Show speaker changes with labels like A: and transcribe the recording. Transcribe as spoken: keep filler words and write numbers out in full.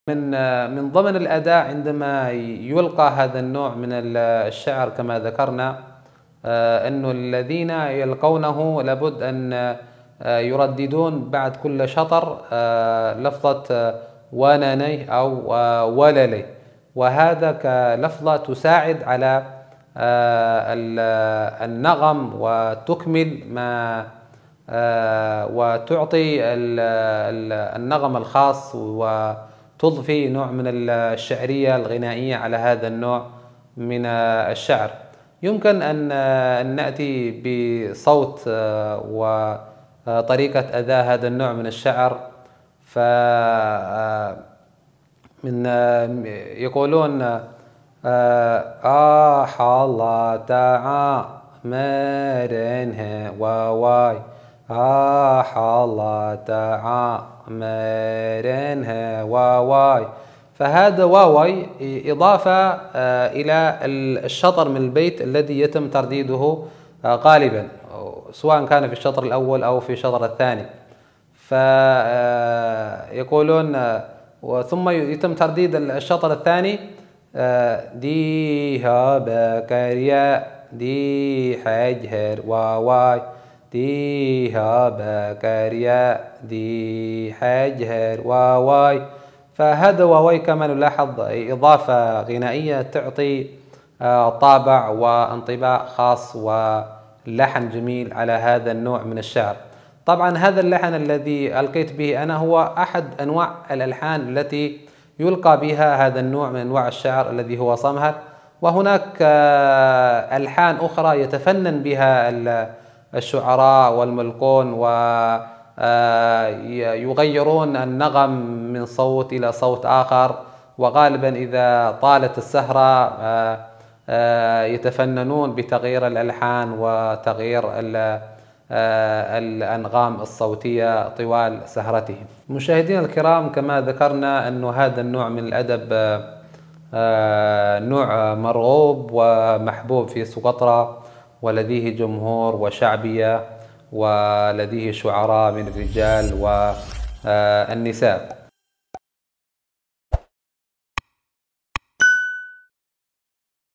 A: من من ضمن الأداء عندما يلقى هذا النوع من الشعر كما ذكرنا، أنه الذين يلقونه لابد أن يرددون بعد كل شطر لفظة واناني أو وللي، وهذا كلفظة تساعد على النغم وتكمل ما وتعطي النغم الخاص وتضفي نوع من الشعرية الغنائية على هذا النوع من الشعر. يمكن أن نأتي بصوت وطريقة أداء هذا النوع من الشعر. ف من يقولون آه الله تعامرنها وواي آه الله تعامرنها وواي، فهذا واواي إضافة إلى الشطر من البيت الذي يتم ترديده غالبا، سواء كان في الشطر الأول أو في الشطر الثاني. فيقولون ثم يتم ترديد الشطر الثاني ديها بكريا دي حجهر واواي ديها بكريا دي حجهر واواي. فهذا واواي كما نلاحظ إضافة غنائية تعطي طابع وانطباع خاص ولحن جميل على هذا النوع من الشعر. طبعا هذا اللحن الذي ألقيت به أنا هو أحد أنواع الألحان التي يلقى بها هذا النوع من أنواع الشعر الذي هو صمهر، وهناك ألحان أخرى يتفنن بها الشعراء والملقون ويغيرون النغم من صوت إلى صوت آخر، وغالبا إذا طالت السهرة يتفننون بتغيير الألحان وتغيير الأنغام الصوتية طوال سهرتهم. مشاهدينا الكرام، كما ذكرنا أن هذا النوع من الأدب نوع مرغوب ومحبوب في سقطرى، ولديه جمهور وشعبية، ولديه شعراء من الرجال والنساء.